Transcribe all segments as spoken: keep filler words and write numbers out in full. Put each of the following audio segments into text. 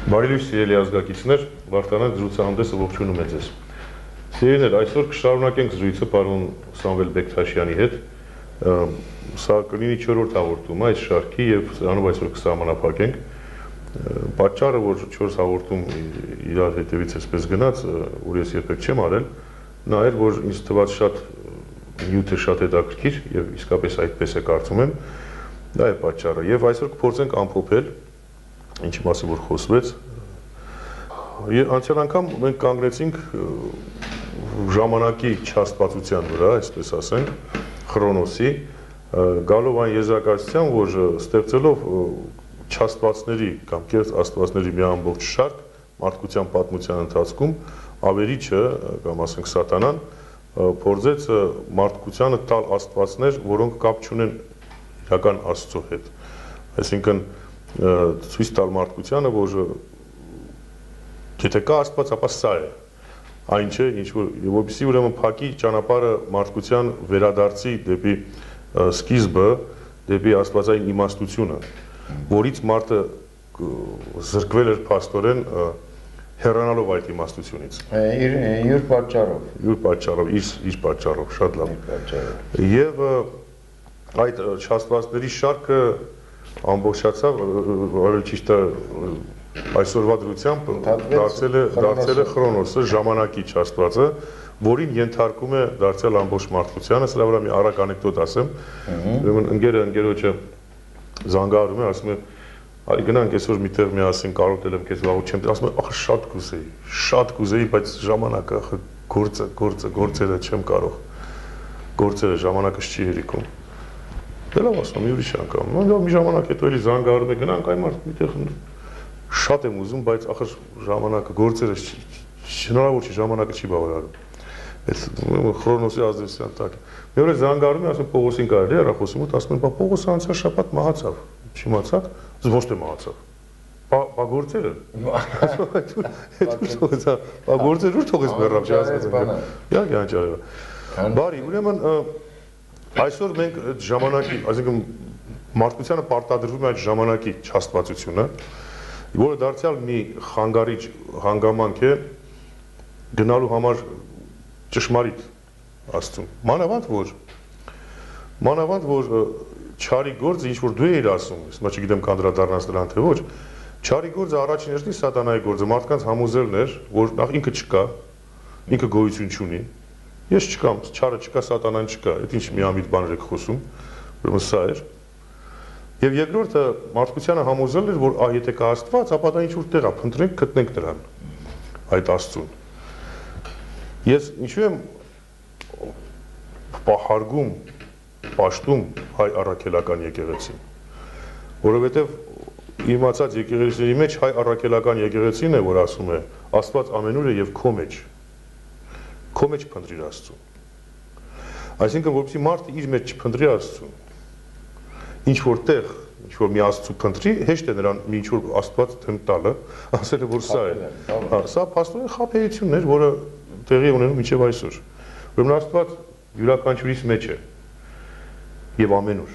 Բարի լույս սիրելի ազգակիցներ, Վարդանանք զրուցահանդեսը ողջունում է ձեզ։ Սիրելիներ, այսօր կշարունակենք զրույցը պարոն Սամվել Բեկթաշյանի հետ։ Սա կլինի չորրորդ հաղորդումը այս շարքի եւ սրանով այսօր կսահմանափակենք։ Պատճառը, որ չորս հաղորդում իրար հետևից էսպես գնաց, որ ես երբեք չեմ արել, նա էր, որ ինձ թվաց շատ նյութը շատ հետաքրքիր եւ իսկապես այդպես է կարծում եմ։ Դա է պատճառը։ Եվ այսօր կփորձենք ամփոփել ինչի մասին որ խոսվեց։ Անցյալ անգամ մենք կանգնեցինք ժամանակի չաստվածության վրա, այսպես ասենք, Խրոնոսի, գալով այն եզրակացության, որ ստեղծելով չաստվածների կամ կեղծ աստվածների մի ամբողջ շարք մարդկության պատմության ընթացքում ավերիչը կամ ասենք սատանան փորձեց մարդկությանը տալ աստվածներ, որոնք կապ չունեն իրական Աստծո հետ։ Այսինքն ցույց տալ մարդկությանը, որ եթե կա Աստված, ապա սա է, այն չէ, ինչ որ որպեսզի ուրեմն փակի ճանապարհը մարդկության վերադարձի դեպի սկիզբը, դեպի աստվածային իմաստությունը, որից մարդը զրկվել էր փաստորեն հեռանալով այդ իմաստությունից։ Իր իր պատճառով։ Իր պատճառով, իր իր պատճառով, շատ լավ։ Եվ այդ չաստվածների շարքը ամբողջացավ, ավելի ճիշտ է այսօրվա դրությամբ դարձել է դարձել է Խրոնոսը, ժամանակի չաստվածը, որին ենթարկում է դարձյալ ամբողջ մարդկությանը։ Սրա վրա մի արագ անեկդոտ ասեմ։ Ուրեմն ընկերը ընկերոջը զանգահարում է, ասում է, արի գնանք այսօր միտեղ միասին կարոտել եմ քեզ վաղուց չեմ, ասում է, ախ շատ կուզեի, շատ կուզեի, բայց ժամանակը ախ գործը, գործը, գործերը չեմ կարող։ Գործերը ժամանակս չի հերիքում։ Դե լավ ասում, մի ուրիշ անգամ։ Նույն մի ժամանակ հետո էլի զանգահարում է, գնանք այ մարդ միտեղ շատ եմ ուզում, բայց ախր ժամանակը գործերը հնարավոր չի, ժամանակը չի բավարարում։ Այդ Խրոնոսի ազդեցության տակ։ Մի օր զանգահարում է, ասում Պողոսին կարելի է հեռախոսի մոտ, ասում են, բա Պողոսը անցյալ շաբաթ մահացավ։ Չիմացաք, ոչ թե մահացավ։ Բա գործերը։ Բա գործերը ուր թողես մեռավ, չհասկացա։ Իհարկե անճարը։ Բարի, ուրեմն այսօր մենք այդ ժամանակի, այսինքն մարդկությանը պարտադրվում է այդ ժամանակի չաստվածությունը, որը դարձյալ մի խանգարիչ հանգամանք է գնալու համար ճշմարիտ Աստծուն։ Մանավանդ որ մանավանդ որ չարի գործը ինչ որ դու ես ասում, հիմա չգիտեմ կանդրադառնաս դրան թե ոչ, չարի գործը առաջին հերթին սատանայի գործը, մարդկանց համոզելն էր, որ նախ ինքը չկա, ինքը գոյություն չունի։ Ես չկամ, չարը չկա, սատանան չկա, այդ ինչ միամիտ բաներ եք խոսում, ուրեմն սա էր։ Եվ երկրորդը մարդկությանը համոզել էր, որ ա եթե կա Աստված, ապա դա ինչ որ տեղ է, փնտրենք, գտնենք դրան, այդ Աստծուն։ Ես ինչու եմ հարգում, պաշտում հայ առաքելական եկեղեցին, որովհետև իմացած եկեղեցիների մեջ հայ առաքելական եկեղեցին է, որ ասում է Աստված ամենուր է եւ քո մեջ, քո մեջ փնտրիր Աստծուն։ Այսինքն որպեսզի մարդը իր մեջ չփնտրի Աստծուն, ինչ որ տեղ, ինչ որ մի Աստծու փնտրի, հեշտ է նրան մի ինչ որ Աստված թեմ տալը, ասել է որ սա է։ Հա, սա փաստորեն խաբեությունն էր, որը տեղի ունենում մինչև այսօր։ Ուրեմն Աստված յուրաքանչյուրիս մեջ է եւ ամենուր։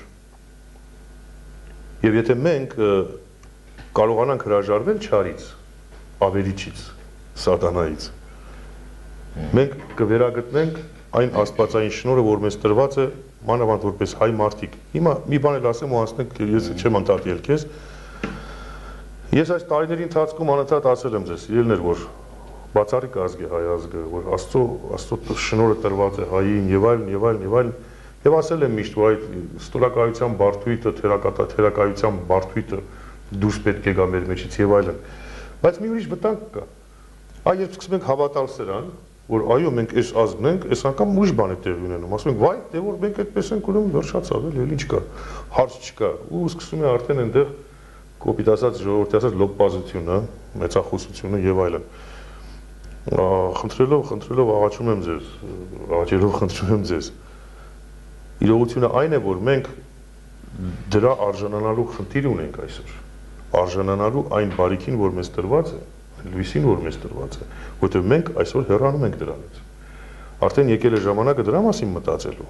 Եվ եթե մենք կարողանանք հրաժարվել չարից, ավերիչից, սատանայից, մենք կվերագտնենք այն աստվածային շնորհը, որ մեզ տրված է, մանավանդ որպես հայ մարդիկ։ Հիմա մի բան էլ ասեմ ու անցնենք, ես չեմ անդադել քեզ։ Ես այս տարիների ընթացքում անընդհատ ասել եմ ձեզ, իրելներ, որ բացառիկ ազգ է հայ ազգը, որ Աստծո Աստծո շնորհը տրված է հային եւ այլն եւ այլն եւ այլն։ Եվ ասել եմ միշտ, որ այդ ստորակայության բարդույթը, թերակատա թերակայության բարդույթը դուրս պետք է գա մեր մեջից եւ այլն։ Բայց մի ուրիշ վտանգ կա։ Այ երբ սկսում ենք հավատալ սրան, որ այո մենք այս ազգն ենք, այս անգամ ուրիշ բան է տեղի ունենում, ասում ենք վայ, դե որ մենք այդպես ենք ուրեմն վերջացավ, էլ ինչ կա, հարց չկա, ու սկսում է արդեն այնտեղ կոպիտ ասած ժողովրդի ասած լոբբազությունը, մեծախոսությունը եւ այլն։ Խնդրելով, խնդրելով աղաչում եմ ձեզ, աղաչելով խնդրում եմ ձեզ։ Իրողությունը այն է, որ մենք դրա արժանանալու խնդիր ունենք այսօր, արժանանալու այն բարիքին, որ մեզ տրված է, լույսին, որ մեզ տրված է, որտեղ մենք այսօր հեռանում ենք դրանից։ Արդեն եկել է ժամանակը դրա մասին մտածելու։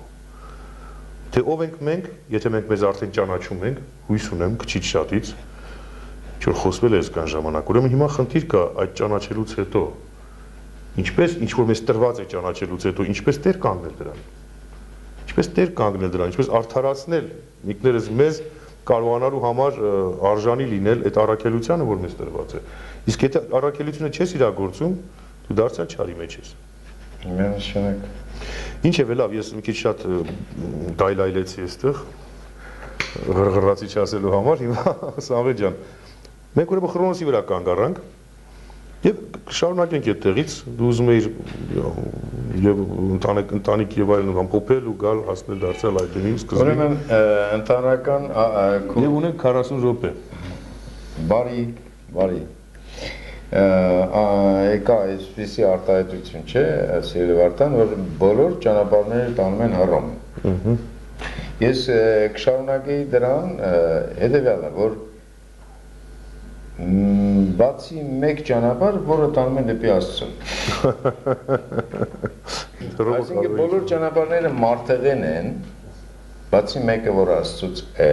Թե ով ենք մենք, եթե մենք մեզ արդեն ճանաչում ենք, հույս ունեմ քչից շատից, Ինչ որ խոսվել է այսքան ժամանակ, ուրեմն հիմա խնդիր կա այդ ճանաչելուց հետո։ Ինչպես ինչ որ մեզ տրված է ճանաչելուց հետո, ինչպես տեր կանգնել դրան։ Ինչպես տեր կանգնել դրան, ինչպես արդարացնել ինքներս մեզ կարողանալու համար արժանի լինել այդ առաքելությանը, որ մեզ տրված է։ Իսկ եթե առաքելությունը չես իրագործում, դու դարձյալ չարի մեջ ես։ Միանշանակ։ Ինչև է լավ, ես մի քիչ շատ դայլայլեցի այստեղ ղրղռացի չասելու համար, հիմա Սամվել ջան, մենք ուրեմն Խրոնոսի վրա կանգ առանք եւ կշարունակենք այդտեղից, դու ուզում ես եւ ընտանիք ընտանիք եւ այլն ամփոփել ու գալ հասնել դարձյալ այդ դեպին սկզբին։ Ուրեմն ընտանական եւ ունենք քառասուն րոպե։ Բարի, բարի։ Եկա այսպիսի արտահայտություն չէ, սիրելի Վարդան, որ բոլոր ճանապարհները տանում են Հռոմ։ Ես կշարունակեի դրան հետևյալը, որ բացի մեկ ճանապարհ, որը տանում են դեպի Աստծուն։ Այսինքն բոլոր ճանապարհները մարդեղեն են, բացի մեկը, որ Աստծուց է,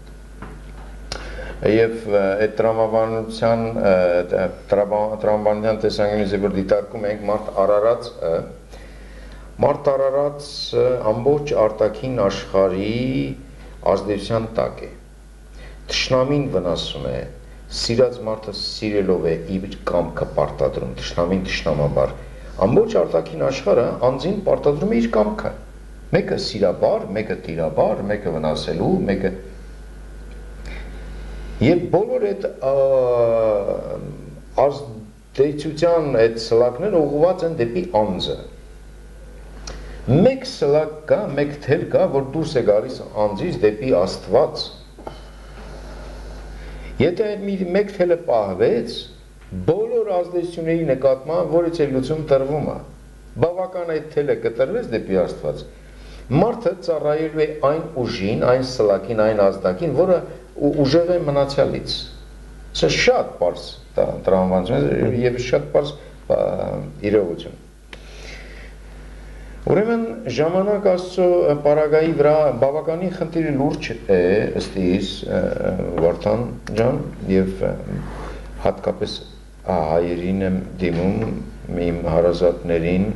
եւ այդ տրամաբանության տրամաբանության տեսանկյունից որ դիտարկում ենք մարդ արարածը, մարդ արարածը ամբողջ արտաքին աշխարհի ազդեցության տակ է։ Թշնամին վնասում է, սիրած մարդը սիրելով է իր կամքը պարտադրում, թշնամին թշնամաբար։ Ամբողջ արտաքին աշխարհը անձին պարտադրում է իր կամքը։ Մեկը սիրաբար, մեկը տիրաբար, մեկը վնասելու, մեկը Եվ բոլոր այդ ազդեցության այդ սլակները ուղղված են դեպի անձը։ Մեկ սլակ կա, մեկ թել կա, որ դուրս է գալիս անձից դեպի Աստված։ Եթե այդ մեկ թելը պահվեց, բոլոր ազդեցությունների նկատմամբ որից է լուծում տրվում է։ Բավական այդ թելը կտրվեց դեպի Աստված։ Մարդը ծառայելու է այն ուժին, այն սլակին, այն ազդակին, որը ուժեղ է մնացյալից։ Սա շատ պարզ տրամաբանություն եւ շատ պարզ իրողություն։ Ուրեմն ժամանակ Աստծո պարագայի վրա բավականին խնդիրը լուրջ է ըստ իս Վարդան ջան եւ հատկապես հայերին եմ դիմում իմ հարազատներին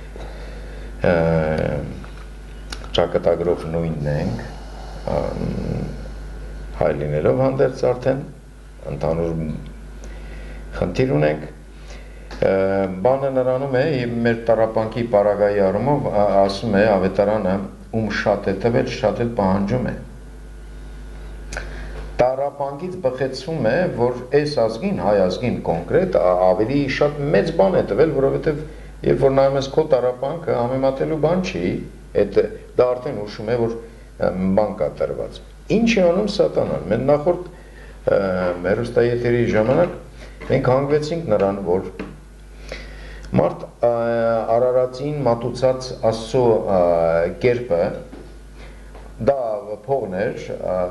ճակատագրով նույնն ենք հայ լինելով հանդերձ արդեն ընդհանուր խնդիր ունենք բանը նրանում է մեր տառապանքի պարագայի առումով ասում է ավետարանը ում շատ է տվել շատ էլ պահանջում է տառապանքից բխեցում է որ այս ազգին հայ ազգին կոնկրետ ավելի շատ մեծ բան է տվել որովհետև երբ որ նայում ես քո տառապանքը համեմատելու բան չի այդ դա արդեն հուշում է որ բան կա տրված Ինչ է անում սատանան, մենք նախորդ հեռուստաեթերի ժամանակ մենք հանգվեցինք նրան, որ մարդ արարածին մատուցած Աստծո կերպը դա փողն էր,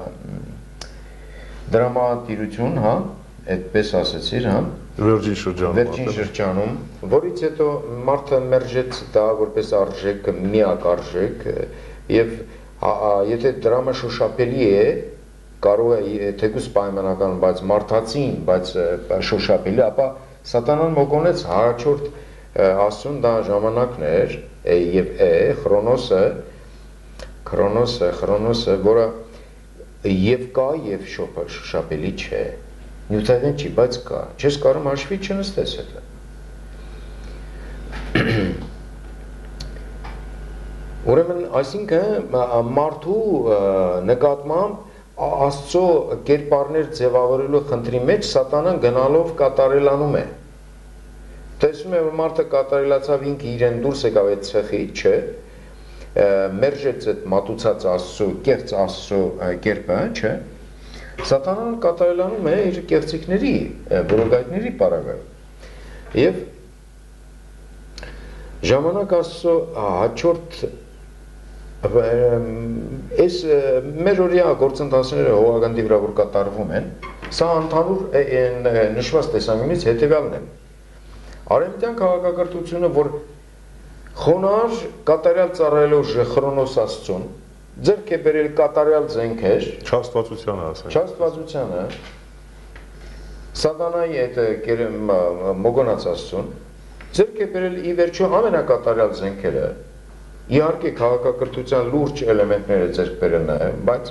դրամատիրություն, հա, այդպես ասեցիր, հա, վերջին շրջանում, վերջին շրջանում, որից հետո մարդը մերժեց դա որպես արժեք, միակ արժեք եւ Եթե դրամը շոշափելի է, կարող է թեկուզ պայմանական, բայց մարդացին, բայց շոշափելի, ապա սատանան մոկոնեց հարաչորդ Աստծուն դա ժամանակն էր եւ է Խրոնոսը, Քրոնոսը, Խրոնոսը, որը եւ կա եւ շոշափելի չէ։ Նյութային չի, բայց կա։ Չես կարող հաշվի չնստես հետը։ Ուրեմն, այսինքն մարդու նկատմամբ Աստծո կերպարներ ձևավորելու խնդրի մեջ սատանան գնալով կատարելանում է։ Տեսնում է, որ մարդը կատարելացավ ինքը իրեն դուրս եկավ այդ ցեխի, չէ, մերժեց այդ մատուցած Աստծո, կեղծ Աստծո կերպը, չէ։ Սատանան կատարելանում է իր կեղծիքների, որոգայթների պարագայում։ Եվ ժամանակ Աստծո հաջորդ Այս մեր օրյա գործընթացները հողագնդի վրա որ կատարվում են, սա ընդհանուր նշված տեսանկյունից հետևյալն է։ Արևմտյան քաղաքակրթությունը, որ խոնար կատարյալ ծառայելով Խրոնոս Աստծուն, ձեռք է բերել կատարյալ զենքեր, չաստվածությանը ասենք։ Չաստվածությանը, Սատանայի այդ մոգոնած Աստծուն ձեռք է բերել ի վերջո ամենակատարյալ զենքերը, իհարկե քաղաքակրթության լուրջ էլեմենտները ձեռք բերել նաև, բայց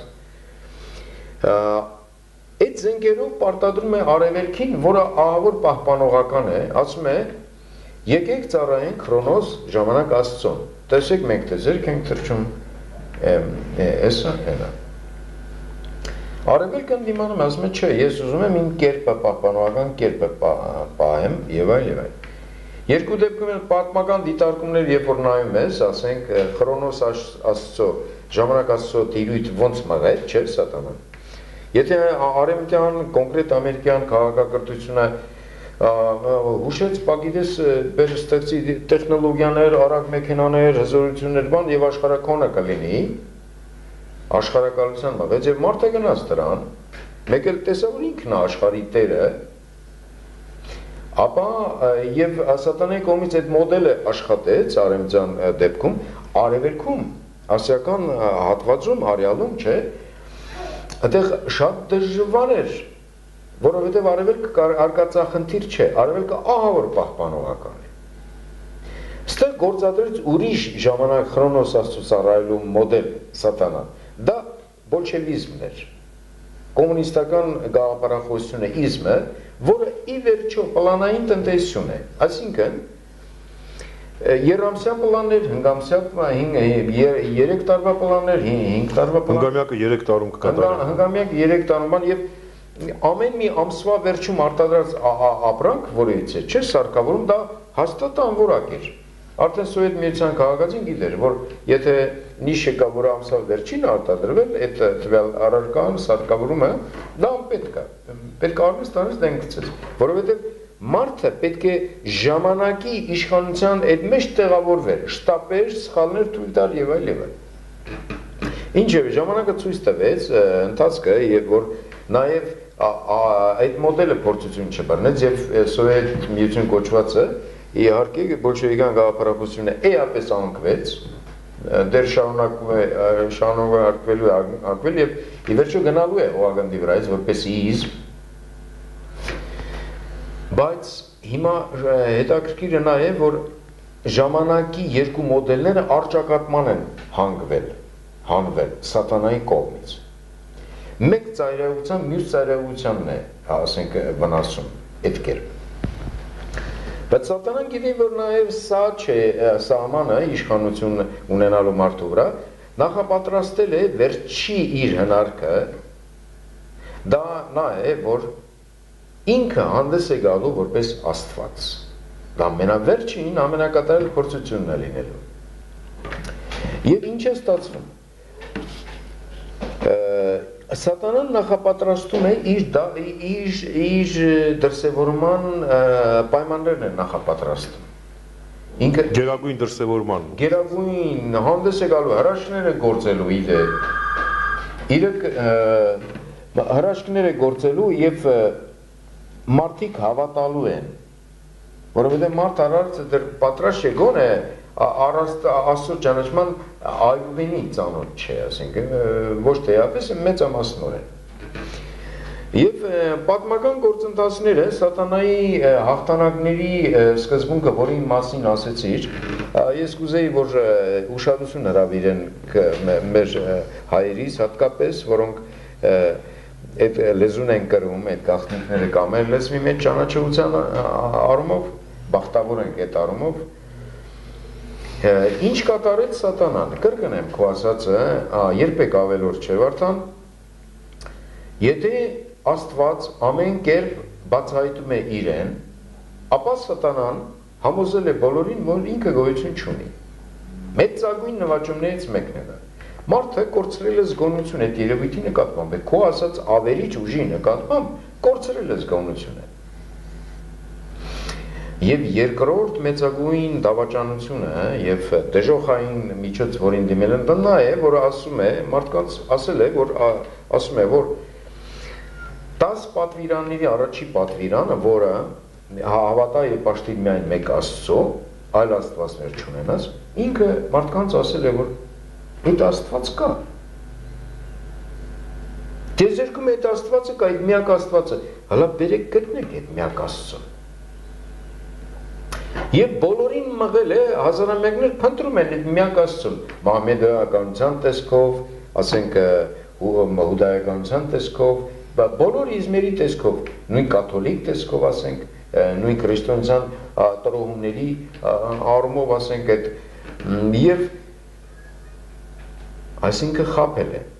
այդ զենքերով պարտադրում է Արևելքին, որը ահավոր պահպանողական է, ասում է եկեք ծառայենք Քրոնոս ժամանակ Աստծուն, տեսեք մենք թե ձեռք ենք թռչում էսա հենա։ Արևելքը ընդդիմանում ասում է չէ, ես ուզում եմ իմ կերպը պահպանողական կերպը պահեմ եւ այլ եւ այլ։ Երկու դեպքում էլ պատմական դիտարկումներ, երբ որ նայում ես, ասենք Քրոնոս Աստծո ժամանակ Աստծո տիրույթ ոնց մղել, չէ՞ Սատանան։ Եթե արևմտյան կոնկրետ ամերիկյան քաղաքակրթությունը հուշեց, պագիտես բեր ստեղծի տեխնոլոգիաներ, արագ մեքենաներ, հզորություններ, բան եւ աշխարհակոնը կլինի, աշխարհակալության մղեց եւ մարդը գնաց դրան, մեկ էլ տեսավ որ ինքն է աշխարհի տերը, ապա եւ Սատանայի կողմից այդ մոդելը աշխատեց արևմտյան դեպքում, արևելքում, ասիական հատվածում, արյալում, չէ, այդտեղ շատ դժվար էր, որովհետև արևելքը արկածախնդիր չէ, արևելքը ահավոր պահպանողական է։ Ստեղ գործադրեց ուրիշ ժամանակ Քրոնոս Աստծո ծառայելու մոդել Սատանան, դա բոլշևիզմն էր, կոմունիստական գաղափարախոսությունը, իզմը, որը ի վերջո պլանային տնտեսություն է, այսինքն երամսյա պլաններ, հնգամսյա, երեք տարվա պլաններ, հինգ տարվա պլաններ, հնգամյակը երեք տարում կկատարվի, հնգամյակը երեք տարում, եւ ամեն մի ամսվա վերջում արտադրած ապրանք, որից է, չէ սարքավորում, դա հաստատ անորակ էր։ Արդեն Սովետ միության քաղաքացին գիտեր, որ եթե նիշը կա, որ ամսվա վերջին արտադրվել, այդ տվյալ առարկան սարքավորումը, դա անպետք է, պետք է արվես տարես դեն գցես, որովհետև մարդը պետք է ժամանակի իշխանության այդ մեջ տեղավորվեր, շտապեր, սխալներ թույլ տալ եւ այլ եւ այլ։ Ինչեւ ժամանակը ցույց տվեց ընթացքը, եւ որ նաեւ այդ մոդելը փորձություն չբռնեց եւ Սովետ միություն կոչվածը իհարկե բոլշևիկյան գաղափարախոսությունը էապես անկվեց, դեռ շարունակվում է շարունակվելու անկվել եւ ի վերջո գնալու է օղագնդի վրայից որպես իզմ, բայց հիմա հետաքրքիրը նա է, որ ժամանակի երկու մոդելները առճակատման են հանգվել, հանվել Սատանայի կողմից։ Մեկ ծայրահեղության, մյուս ծայրահեղությանն է, ասենք, վնասում այդ կերպ։ Բայց Սատանան գիտի, որ նաև սա չէ սահմանը իշխանություն ունենալու մարդու վրա, նախապատրաստել է վերջի իր հնարքը, դա նա է, որ ինքը հանդես է գալու որպես Աստված, դա ամենավերջին ամենակատարյալ փորձությունն է լինելու։ Եվ ինչ է ստացվում։ Սատանան նախապատրաստում է իր, իր, իր դրսևորման պայմաններն են նախապատրաստում։ Ինքը գերագույն դրսևորման։ Գերագույն հանդես է գալու հրաշքները գործելու իդե։ Իրեք հրաշքները գործելու եւ մարդիկ հավատալու են։ Որովհետեւ մարդ արարածը դեռ պատրաստ չէ գոնե Աստծո ճանաչման այգուբինի ծանոթ չէ, ասենք, ոչ թե էապես մեծամասնորեն։ Եվ պատմական գործընթացները Սատանայի հաղթանակների սկզբունքը, որի մասին ասեցիր, ես կուզեի, որ ուշադրություն հրավիրեն մեր հայերիս, հատկապես, որոնք այդ լեզուն են կրում, այդ գաղտնիքները կամ մեր լեզվի մեջ ճանաչողության առումով, բախտավոր ենք այդ առումով, ինչ կատարեց Սատանան, կրկնեմ քո ասածը, երբեք ավելորդ չէ Վարդան, եթե Աստված ամեն կերպ բացահայտում է իրեն, ապա Սատանան համոզել է բոլորին, որ ինքը գոյություն չունի։ Մեծագույն նվաճումներից մեկն է դա։ Մարդը կորցրել է զգոնություն այդ երևույթի նկատմամբ, քո ասած ավերիչ ուժի նկատմամբ կորցրել է զգոնությունը։ Եվ երկրորդ մեծագույն դավաճանությունը եւ դժոխային միջոց, որին դիմել են, դա նա է, որ ասում է, մարդկանց ասել է, որ ասում է, որ տասը պատվիրանների առաջի պատվիրանը, որը հավատա եւ պաշտիր միայն մեկ Աստծո, այլ Աստվածներ չունենաս, ինքը մարդկանց ասել է, որ այդ Աստված կա։ Ձեր երկում այդ Աստվածը կա, այդ միակ Աստվածը, հլա բերեք գտնեք այդ միակ Աստծուն։ Եվ բոլորին մղել է հազարամյակներ փնտրում են այդ միակ Աստծուն, մահմեդականության տեսքով, ասենք հուդայականության տեսքով, բոլոր իզմերի տեսքով, նույն կաթոլիկ տեսքով, ասենք, նույն քրիստոնեական տրոհումների առումով, ասենք, այդ եւ այսինքն խաբել է։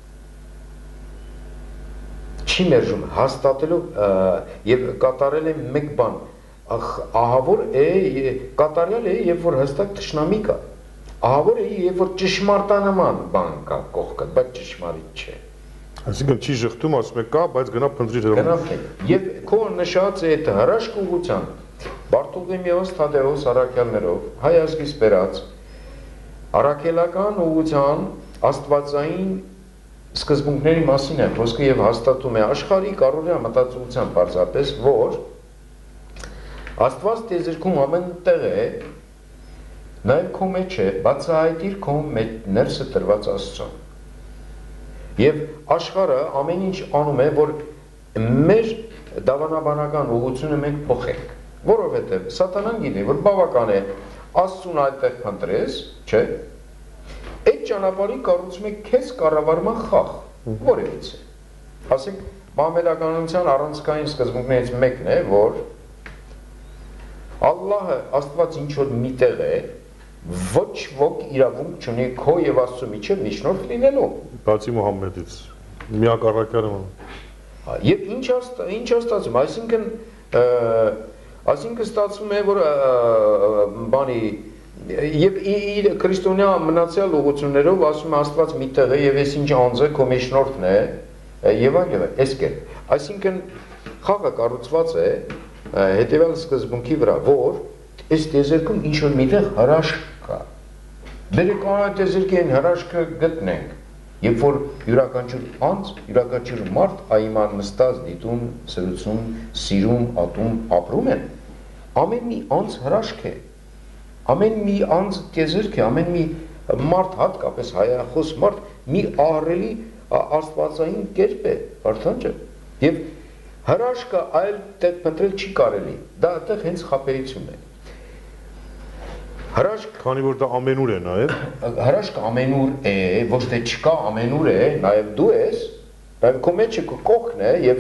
Չի մերժում, հաստատելով եւ կատարել է մեկ բան, ահավոր է, կատարյալ է, երբ որ հստակ թշնամի կա, ահավոր է, երբ որ ճշմարտանման բան կա կողքը, բայց ճշմարիտ չէ։ Այսինքն չի ժխտում, ասում է կա, բայց գնա փնտրիր հրում։ Եվ քո նշած է այդ հրաշք ուղղության, Բարտոլոմեոս Թադեոս առաքյալներով, հայ ազգից բերած, առաքելական ուղղության աստվածային սկզբունքների մասին է խոսքը եւ հաստատում է աշխարհի կարողյա մտածողության բարձրապես, որ Աստված տեզերքում ամեն տեղ է, նաեւ քո մեջ է, բացահայտիր քո ներսը տրված Աստծուն։ Եվ աշխարհը ամեն ինչ անում է, որ մեր դավանաբանական ուղղությունը մենք փոխենք, որովհետեւ սատանան գիտի, որ բավական է Աստծուն այդտեղ փնտրես, չէ՞։ Այդ ճանապարհի կառուցում է քեզ կառավարման խաղ, որևիցե։ Ասենք, մահմեդականության առանցքային սկզբունքներից մեկն է, որ Ալլահը Աստված ինչ որ միտեղ է, ոչ ոք իրավունք չունի քո եւ Աստծո միջեւ միջնորդ լինելու։ Բացի Մուհամմեդից, միակ առաքյալը։ Եվ ինչ ինչ ստացվում, այսինքն այսինքն ստացվում է, որ բանի եւ իր քրիստոնյա մնացյալ ուղղություններով ասում է Աստված միտեղ է եւ այս ինչ անձը քո միջնորդն է եւ այլ եւ այս կերպ։ Այսինքն խաղը կառուցված է հետևյալ սկզբունքի վրա, որ այս տեզերքում ինչ որ միտեղ հրաշք կա։ Բերեք այդ տեզերքին հրաշքը գտնենք, երբ որ յուրաքանչյուր անձ, յուրաքանչյուր մարդ այման նստած, դիտում, սրուցում, սիրում, ատում, ապրում են, ամեն մի անձ հրաշք է, ամեն մի անձ տեզերք է, ամեն մի մարդ, հատկապես հայախոս մարդ, մի ահռելի աստվածային կերպ է, արդյոք չէ։ Եվ հրաշքը այլ տեղ փնտրել չի կարելի, դա այդտեղ հենց խաբեություն է։ Հրաշք, քանի որ դա ամենուր է նաև, հրաշքը ամենուր է, ոչ թե չկա ամենուր է, նաև դու ես, բայց քո մեջը կողքն է եւ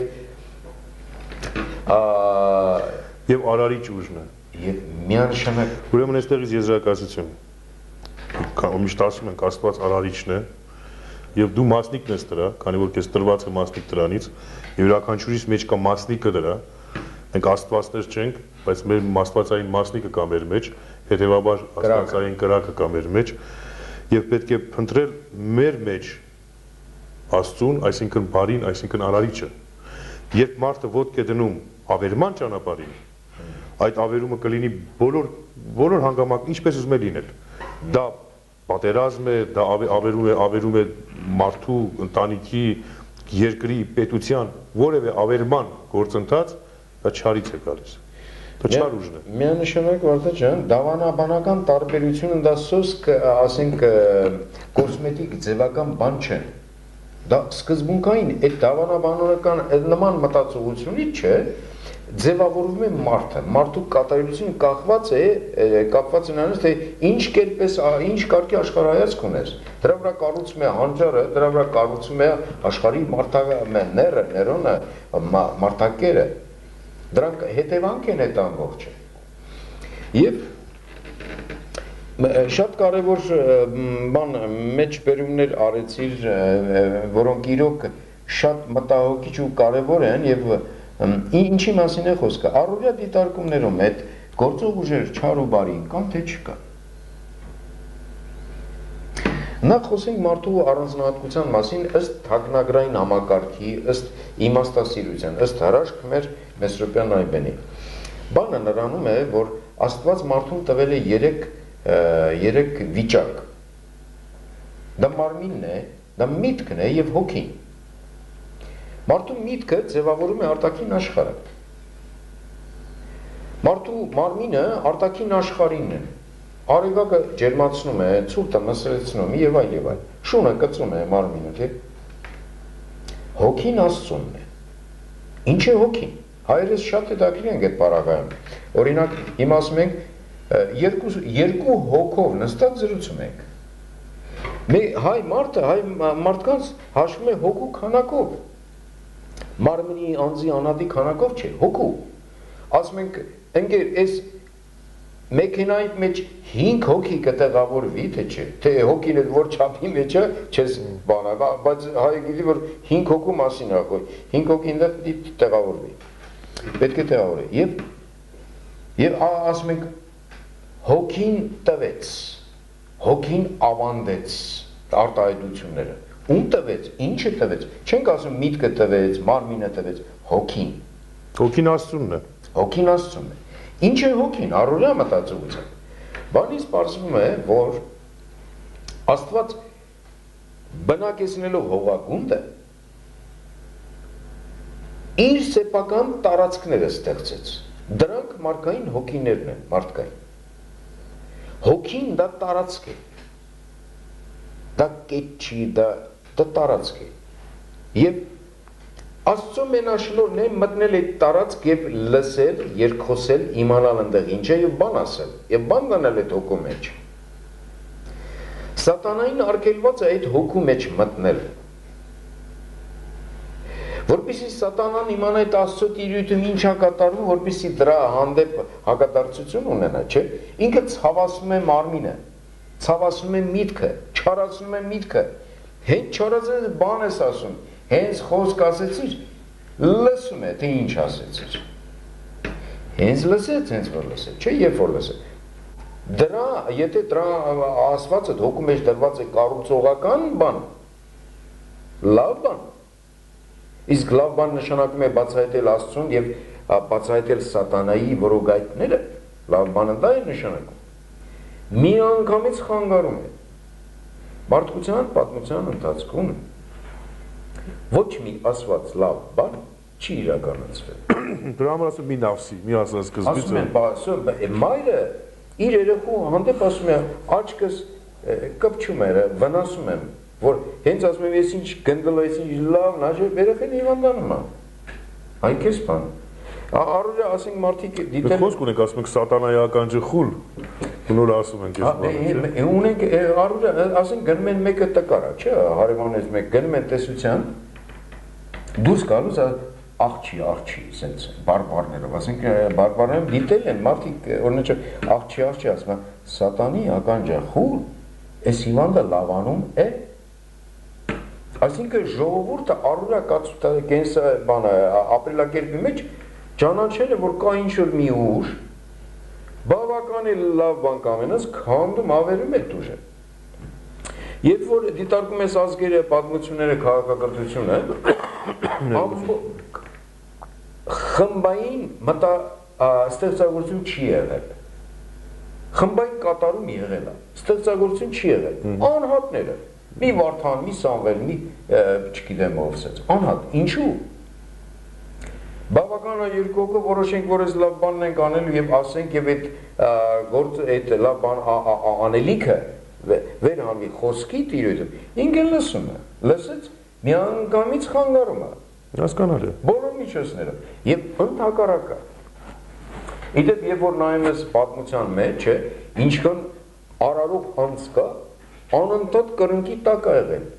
եւ արարիչ ուժն է։ Եվ միանշանակ Ուրեմն այստեղից եզրակացություն։ Միշտ ասում ենք Աստված արարիչն է, եւ դու մասնիկն ես դրա, քանի որ քեզ տրված է մասնիկ դրանից, եւ յուրաքանչյուրիս մեջ կա մասնիկը դրա։ Մենք Աստվածներ չենք, բայց մեր աստվածային մասնիկը կա մեր մեջ, հետեւաբար աստվածային կրակը կա մեր մեջ, եւ պետք է փնտրել մեր մեջ Աստծուն, այսինքն բարին, այսինքն արարիչը։ Երբ մարդը ոտք է դնում ավերման ճանապարհին, այդ ավերումը կլինի բոլոր բոլոր հանգամանք, ինչպես ուզում է լինել։ Դա պատերազմ է, դա ավերում է, ավերում է մարդու, ընտանիքի, երկրի, պետության, որևէ ավերման գործընթաց, դա չարից է գալիս։ Դա չար ուժն է։ Միանշանակ Վարդա ջան, դավանաբանական տարբերությունը դա սոսկ, ասենք, կոսմետիկ ձևական բան չէ։ Դա սկզբունքային, այդ դավանաբանական նման մտածողությունից չէ, ձևավորվում է մարդը, մարդու կատարելությունը կախված է, կապված է նրանից, թե ինչ կերպես, ինչ կարգի աշխարհայացք ունես։ Դրա վրա կառուցում է հանճարը, դրա վրա կառուցում է աշխարհի մարդաները, ներոնը, մարդակերը։ Դրանք հետևանք են այդ ամբողջը։ Եվ շատ կարևոր բան մեջբերումներ արեցիր, որոնք իրոք շատ մտահոգիչ ու կարևոր են եւ ինչի մասին է խոսքը։ Առօրյա դիտարկումներում այդ գործող ուժեր չար ու բարի կամ թե չկա։ Նախ խոսենք մարդու առանձնահատկության մասին ըստ թագնագրային համակարգի, ըստ իմաստասիրության, ըստ հրաշք մեր Մեսրոպյան Այբենի։ Բանը նրանում է, որ Աստված մարդուն տվել է երեք երեք վիճակ։ Դա մարմինն է, դա միտքն է եւ հոգին։ Մարդու միտքը ձևավորում է արտաքին աշխարհը։ Մարդու մարմինը արտաքին աշխարհին է։ Արևակը ջերմացնում է, ցուրտը մսրեցնում եւ այլ եւ այլ։ Շունը կծում է մարմինը, թե հոգին Աստծունն է։ Ինչ է հոգին։ Հայերս շատ հետաքրքիր են այդ բառակայում։ Օրինակ, հիմա ասում ենք երկու երկու հոգով նստած զրուցում ենք։ Մի հայ մարդը, հայ մարդկանց հաշվում է հոգու քանակով։ Մարմնի անձի անադի քանակով չէ, հոգու։ Ասում ենք, ընկեր, այս մեքենայի մեջ հինգ հոգի կտեղավորվի, թե չէ, թե հոգին այդ որ չափի մեջ է, չես բանա, բայց հայը գիտի, որ հինգ հոգու մասին է, հինգ հոգի ինձ տեղավորվի, պետք է տեղավորվի, և, և ասում ենք, հոգին տվեց, հոգին ավանդեց արտահայտությունները, ում տվեց, ինչը տվեց, չենք ասում միտքը տվեց, մարմինը տվեց, հոգին, հոգին Աստծունն է, հոգին Աստծունն է, ինչ է հոգին, առօրյա մտածողությամբ, բանից պարզվում է, որ Աստված բնակեցնելով հողագունդը իր սեփական տարածքները ստեղծեց, դրանք մարդկային հոգիներն են, մարդկային, հոգին դա տարածք է, դա կետ չի, դա տարածք է, և Աստծո մենաշնորհն է մտնել այդ տարածք եւ լսել, երկխոսել, իմանալ այնտեղ ինչ է եւ բան ասել, եւ բան դանել այդ հոգու մեջ։ Սատանային արգելված է այդ հոգու մեջ մտնել։ Որպեսզի սատանան իմանա այդ Աստծո տիրույթում ինչ է կատարվում, որպեսզի դրա հանդեպ հակադարձություն ունենա, չէ՞։ Ինքը ցավացնում է մարմինը, ցավացնում է միտքը, չարացնում է միտքը։ Հենց չարացած բան ես ասում։ Հենց խոսք ասեցիր, լսում է, թե ինչ ասեցիր։ Հենց լսեց, հենց որ լսեց, չէ երբ որ լսեց։ Դրա, եթե դրա ասվածը հոգու մեջ դրված է կառուցողական բան, լավ բան, իսկ լավ բան նշանակում է բացահայտել Աստծուն և բացահայտել սատանայի որոգայթները, լավ բանը դա է նշանակում։ Մի անգամից խանգարում է։ Մարդկության պատմության ընթացքում ոչ մի ասված լավ բան չի իրականացվել։ Դրա համար ասում մի նավսի, մի ասած սկզբից։ Ասում են, ասում մայրը իր երեխու հանդեպ ասում է, աչքս կպչում է, վնասում եմ, որ հենց ասում եմ, ես ինչ գնդել, ես ինչ լավն աջը, երեխեն հիվանդանում է։ Այն քեզ բան։ Առօրյա ասենք մարդիկ դիտել։ Խոսք ունենք, ասում ենք սատանայի ականջը խուլ։ Նոր ասում ենք ես բանը։ Ունենք առօրյա, ասենք գնում են մեկը տկարա, չէ՞, հարևանից մեկ գնում են տեսության, դուրս գալուց աղջի, աղջի, սենց բարբարներով, ասենք բարբարներով դիտել են մարդիկ, օրինակ աղջի, աղջի ասում են, սատանի ականջը խուլ, այս հիվանդը լավանում է։ Այսինքն ժողովուրդը առօրյա կենսա բանը ապրելակերպի մեջ ճանաչել է, որ կա ինչ-որ մի ուժ, բավական է լավ բան կամենաս, քանդում ավերում է ուժը։ Երբ որ դիտարկում ես ազգերը, պատմությունները, քաղաքակրթությունը, խմբային մտա ստեղծագործություն չի եղել։ Խմբային կատարում եղել է, ստեղծագործություն չի եղել։ Անհատները, մի Վարդան, մի Սամվել, մի չգիտեմ ով ասեց, անհատ, ինչու՞։ Բավական է երկու հոգով որոշենք, որ այս լավ բանն ենք անելու և ասենք և այդ լավ բան անելիքը վեր հանվի խոսքի տիրույթում, ինքը լսում է, լսեց մի անգամից խանգարում է, հասկանալի բոլոր միջոցները և ընդհակառակը։ Իդեպ երբ որ նայում ես պատմության մեջ, ինչքան արարող անձ կա, անընդհատ կրնկի տակ ա եղել։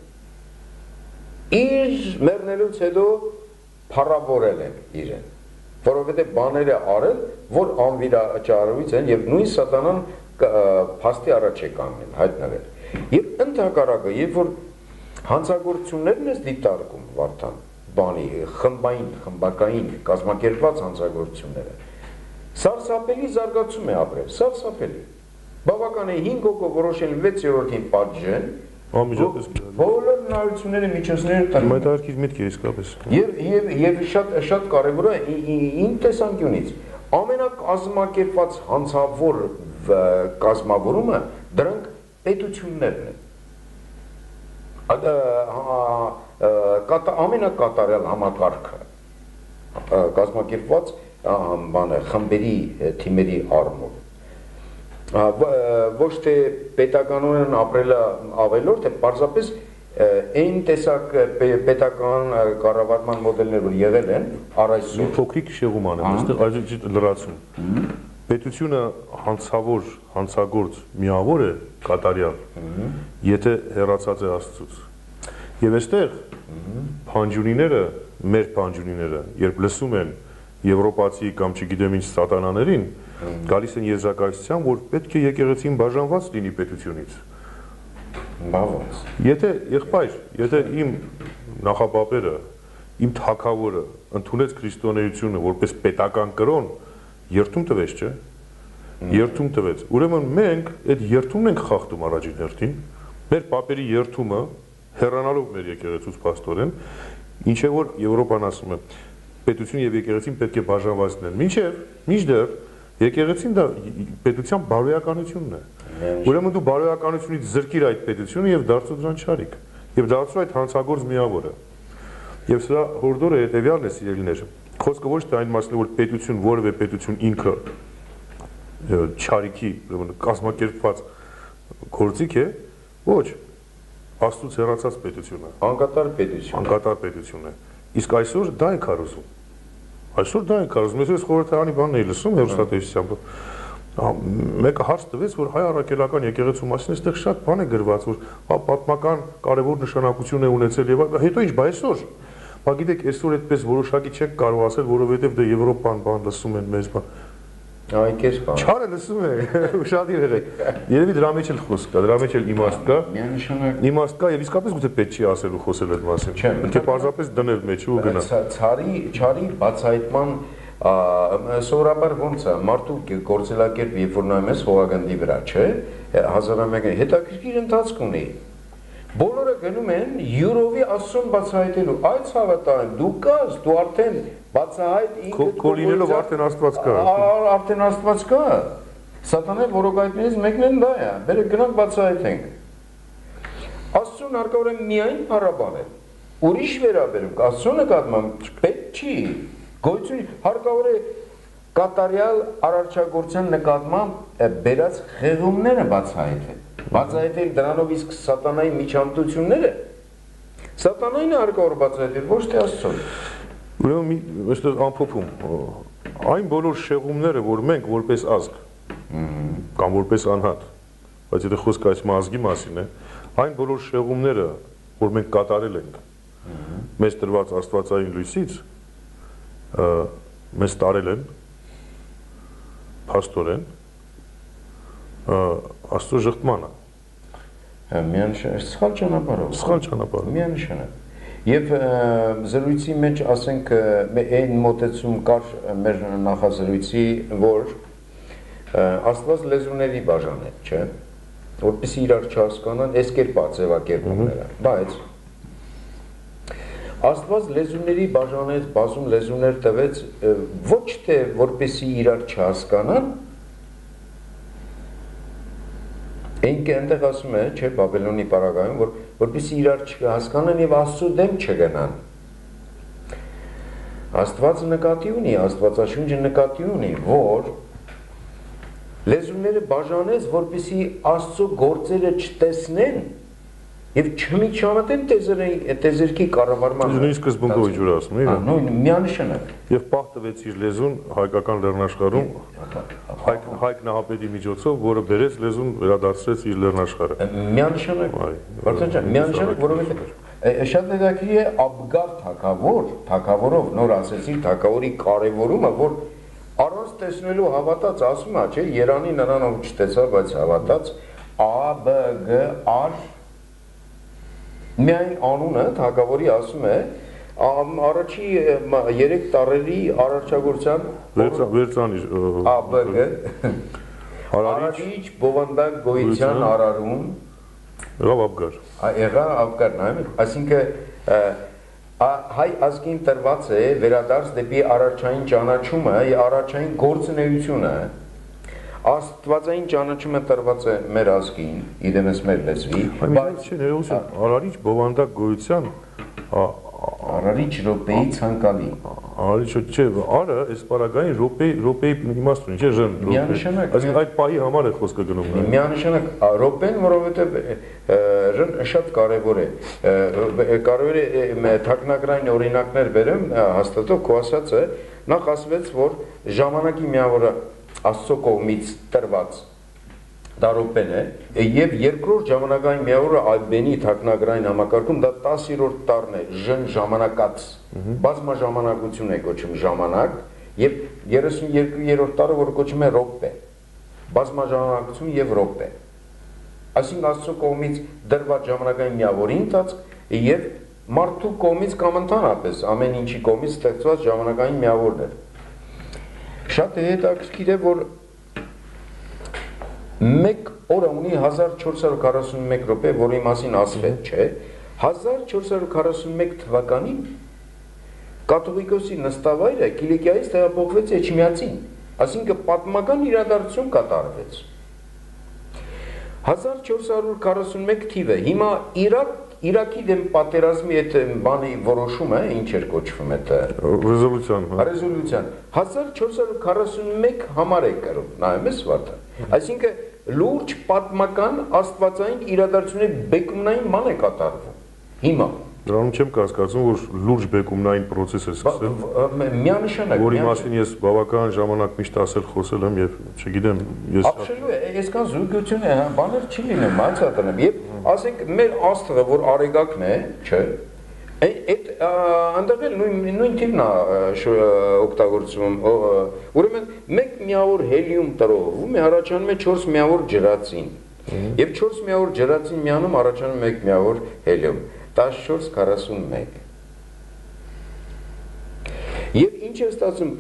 Իր մեռնելուց հետո փառավորել են իրեն, որովհետև բաները արել, որ անվիրաճարովից են և նույն սատանան փաստի առաջ է կանգնել, հայտնվել։ Եվ ընդհակառակը, երբ որ հանցագործություններն ես դիտարկում Վարդան, բանի, խմբային, խմբակային, կազմակերպված հանցագործությունները, սարսափելի զարգացում է ապրել, սարսափելի։ Բավական է հինգ հոգով որոշել վեցերորդին պատժեն, բոլոր նայությունները միջոցները տրվում։ Այդ արկիր միտք է իսկապես։ Եվ շատ կարևոր է իմ տեսանկյունից, ամենակազմակերպված հանցավոր կազմավորումը դրանք պետություններն են։ Ամենակատարյալ համակարգը կազմակերպված խմբերի, թիմերի առումով։ Ոչ թե պետականորեն ապրելը ավելորդ է, պարզապես այն տեսակ պետական կառավարման մոդելներ, որ եղել են առ այսօր։ Փոքրիկ շեղում անեմ, այստեղ այժմ լրացում։ Պետությունը հանցավոր, հանցագործ միավոր է կատարյալ, եթե հեռացած է Աստծուց։ Եվ այստեղ փանջունիները, մեր փանջունիները, երբ լսում են եվրոպացի կամ չգիտեմ ինչ սատանաներին, գալիս են եզրակացության, որ պետք է եկեղեցին բաժանված լինի պետությունից։ Բավոց։ Եթե եղբայր, եթե իմ նախապապերը, իմ թագավորը ընդունեց քրիստոնեությունը որպես պետական կրոն, երթում տվեց, չէ՞։ Երթում տվեց։ Ուրեմն մենք այդ երթումն ենք խախտում առաջին հերթին։ Մեր պապերի երթումը հեռանալով մեր եկեղեցուց փաստորեն, ինչ է որ Եվրոպան ասում է, պետություն եւ եկեղեցին պետք է բաժանված լինեն։ Մինչեւ մինչդեռ եկեղեցին դա պետության բարոյականությունն է։ Ուրեմն դու բարոյականությունից զրկիր այդ պետությունը եւ դարձու դրան չարիք։ Եվ դարձու այդ հանցագործ միավորը։ Եվ սրա հորդորը հետեւյալն է, սիրելիներ։ Խոսքը ոչ թե այն մասն է, որ պետություն, որևէ պետություն ինքը չարիքի, ուրեմն կազմակերպված գործիք է, ոչ, Աստծուց հեռացած պետությունը։ Անկատար պետություն։ Անկատար պետություն է։ Իսկ այսօր դա է քարոզում։ Այսօր դա է քարոզում։ Ես խորհրդարանի բանն էի լսում հեռուստատեսությամբ։ Մեկը հարց տվեց, որ հայ առաքելական եկեղեցու մասին այստեղ շատ բան է գրված, որ պատմական կարևոր նշանակություն է ունեցել եւ հետո ինչ, բա այսօր։ Բա գիտեք, այսօր այդպես որոշակի չեք կարող ասել, որովհետեւ դե Եվրոպան բան լսում են մեզ բան։ Այ քեզ բան։ Չարը լսում է, շատ եղեք։ Երևի դրա մեջ էլ խոսք կա, դրա մեջ էլ իմաստ կա։ Միանշանակ Իմաստ կա եւ իսկապես գուցե պետք չի ասել ու խոսել այդ մասին։ Պետք է պարզապես դնել մեջ ու գնա։ Ցարի, չարի բացահայտման սովորաբար ոնց է, մարդու գործելակերպ, երբ որ նայում ես խոհագնդի վրա, չէ, հազարամյակը հետաքրքիր ընթացք ունի։ Բոլորը գնում են յուրովի Աստծուն բացահայտելու, այդ հավատային, դու կաս, դու արդեն բացահայտ ինքդ քո լինելով արդեն Աստված կա։ Արդեն Աստված կա։ Սատանայի որոգայթներից մեկն էլ դա է, բերեք գնանք բացահայտենք։ Աստծուն հարկավոր է միայն փառաբանել։ Ուրիշ վերաբերում, Աստծուն նկատմամբ պետք չի։ Գոյություն հարկավոր է կատարյալ արարչագործության նկատմամբ բերած խեղումները բացահայտել։ Բացահայտել դրանով իսկ սատանայի միջամտությունները սատանային է հարկավոր բացահայտել, ոչ թե Աստծուն։ Ուրեմն այստեղ ամփոփում այն բոլոր շեղումները, որ մենք որպես ազգ կամ որպես անհատ, բայց եթե խոսքը այս ազգի մասին է, այն բոլոր շեղումները, որ մենք կատարել ենք մեզ տրված աստվածային լույսից, մեզ տարել են փաստորեն Աստծո ժխտմանը։ Միանշանակ սխալ ճանապարհով։ Սխալ ճանապարհով։ Միանշանակ։ Եվ զրույցի մեջ ասենք այն մոտեցում կար մեր նախազրույցի, որ Աստված լեզուների բաժան է, չէ՞, որպեսզի իրար չհասկանան, այս կերպ ձևակերպումները, բայց Աստված լեզուների բաժանեց, բազում լեզուներ տվեց, ոչ թե որպեսզի իրար չհասկանան, Ինքը այնտեղ ասում է, չէ, Բաբելոնի պարագայում, որ որպեսզի իրար չհասկանան եւ Աստծո դեմ չգնան։ Աստված նկատի ունի, Աստվածաշունչը նկատի ունի, որ լեզուները բաժանեց, որպեսզի Աստծո գործերը չտեսնեն եւ չմիջամտեն տեզերքի կառավարման։ Նույն սկզբունքով ինչ որ ասում է։ Նույն միանշանակ։ Եվ պահ տվեց իր լեզուն հայկական լեռնաշխարհում հայք հայք նահապետի միջոցով, որը բերեց լեզուն վերադարձրեց իր լեռնաշխարհը։ Միանշանակ։ Վարդան ջան, միանշանակ, որովհետեւ շատ հետաքրքիր է Աբգար թագավոր, թագավորով նոր ասեցի թագավորի կարևորումը, որ առանց տեսնելու հավատաց ասում է, չէ, Երանի նրանով չտեսա, բայց հավատաց A B G R Միայն անունը թագավորի ասում է առաջի երեք տարերի արարչագործության վերցանիր A B G Արարիչ բովանդակ գոյության արարում եղավ Աբգար։ Եղավ Աբգար, նայում, այսինքն հայ ազգին տրված է վերադարձ դեպի արարչային ճանաչումը եւ արարչային գործունեությունը։ Աստվածային ճանաչումը տրված է մեր ազգին, իդեմս մեր լեզվի, բայց չէ, ներողություն, արարիչ բովանդակ գոյության Արարիչ րոպեի ցանկալի։ Արարիչ չէ, արը այս պարագային րոպե րոպեի իմաստուն չէ, ժն րոպե։ Այսինքն այդ պահի համար է խոսքը գնում։ Միանշանակ րոպեն, որովհետև ժն շատ կարևոր է։ Կարևոր է թաքնագրային օրինակներ բերեմ, հաստատող քո ասածը, նախ ասվեց, որ ժամանակի միավորը Աստծո կողմից տրված դա րոպեն է, եւ երկրորդ ժամանակային միավորը Ալբենի թաքնագրային համակարգում դա տասերորդ տառն է, ժն ժամանակած, բազմաժամանակություն է կոչում ժամանակ, եւ երեսունյոթերորդ տառը, որ կոչում է րոպե, բազմաժամանակություն եւ րոպե։ Այսինքն Աստծո կողմից դրված ժամանակային միավորի ընթացք եւ մարդու կողմից կամ ընդհանրապես ամեն ինչի կողմից ստեղծված ժամանակային միավորներ։ Շատ հետաքրքիր է, որ մեկ օրը ունի հազար չորս հարյուր քառասունմեկ րոպե, որի մասին ասվել, չէ, հազար չորս հարյուր քառասունմեկ թվականին կաթողիկոսի նստավայրը Կիլիկիայից տեղափոխվեց Էջմիածին, այսինքն պատմական իրադարձություն կատարվեց։ հազար չորս հարյուր քառասունմեկ թիվը հիմա Իրաք Իրաքի դեմ պատերազմի այդ բանի որոշումը ինչ էր կոչվում այդ ռեզոլյուցիան, ռեզոլյուցիան հազար չորս հարյուր քառասունմեկ համար է կրում, նայում ես Վարդան։ Այսինքն լուրջ պատմական աստվածային իրադարձությունների բեկումնային ման է կատարվում։ Հիմա Դրանում չեմ կասկածում, որ լուրջ բեկումնային process է սկսել։ Միանշանակ, որի մասին ես բավական ժամանակ միշտ ասել, խոսել եմ եւ չգիտեմ, ես Absolutely, այսքան զույգություն է, բաներ չի լինում, հացատնեմ։ Եվ ասենք մեր Աստղը, որ արեգակն է, չէ։ Այդ այնտեղ էլ նույն նույն թիվն է օգտագործվում։ Ուրեմն մեկ միավոր հելիում տրոհում է առաջանում է չորս միավոր ջրածին։ Եվ չորս միավոր ջրածին միանում առաջանում մեկ միավոր հելիում։ տասնչորս քառասունմեկ Եվ ինչ է ստացվում